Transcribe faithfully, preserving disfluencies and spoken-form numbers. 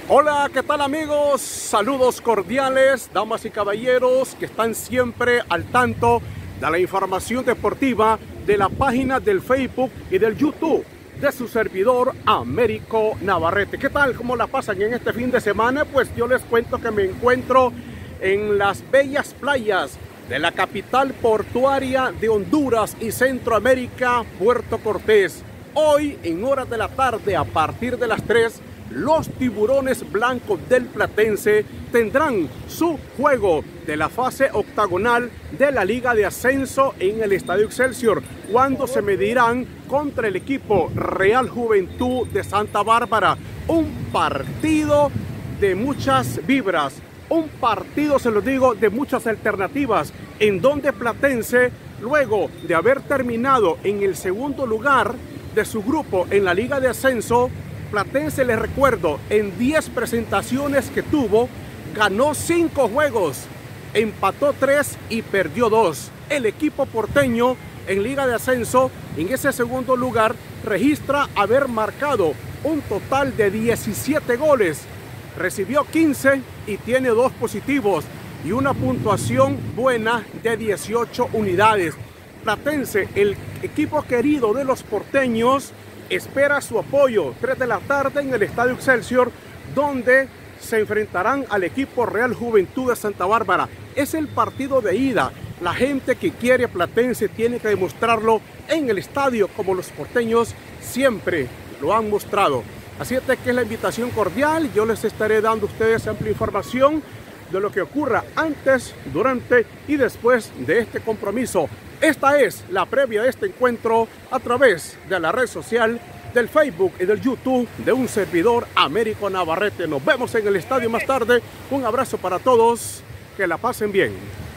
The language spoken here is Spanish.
Hola, ¿qué tal amigos? Saludos cordiales, damas y caballeros que están siempre al tanto de la información deportiva de la página del Facebook y del YouTube de su servidor Américo Navarrete. ¿Qué tal? ¿Cómo la pasan en este fin de semana? Pues yo les cuento que me encuentro en las bellas playas de la capital portuaria de Honduras y Centroamérica, Puerto Cortés. Hoy, en horas de la tarde, a partir de las tres, los tiburones blancos del Platense tendrán su juego de la fase octagonal de la Liga de Ascenso en el Estadio Excelsior, cuando se medirán contra el equipo Real Juventud de Santa Bárbara. Un partido de muchas vibras, un partido, se los digo, de muchas alternativas, en donde Platense, luego de haber terminado en el segundo lugar de su grupo en la Liga de Ascenso, Platense, les recuerdo, en diez presentaciones que tuvo, ganó cinco juegos, empató tres y perdió dos. El equipo porteño en Liga de Ascenso, en ese segundo lugar, registra haber marcado un total de diecisiete goles. Recibió quince y tiene dos positivos y una puntuación buena de dieciocho unidades. Platense, el equipo querido de los porteños, espera su apoyo, tres de la tarde en el Estadio Excelsior, donde se enfrentarán al equipo Real Juventud de Santa Bárbara. Es el partido de ida. La gente que quiere a Platense tiene que demostrarlo en el estadio, como los porteños siempre lo han mostrado. Así es que es la invitación cordial. Yo les estaré dando a ustedes amplia información de lo que ocurra antes, durante y después de este compromiso. Esta es la previa de este encuentro a través de la red social del Facebook y del YouTube de un servidor Américo Navarrete. Nos vemos en el estadio más tarde. Un abrazo para todos. Que la pasen bien.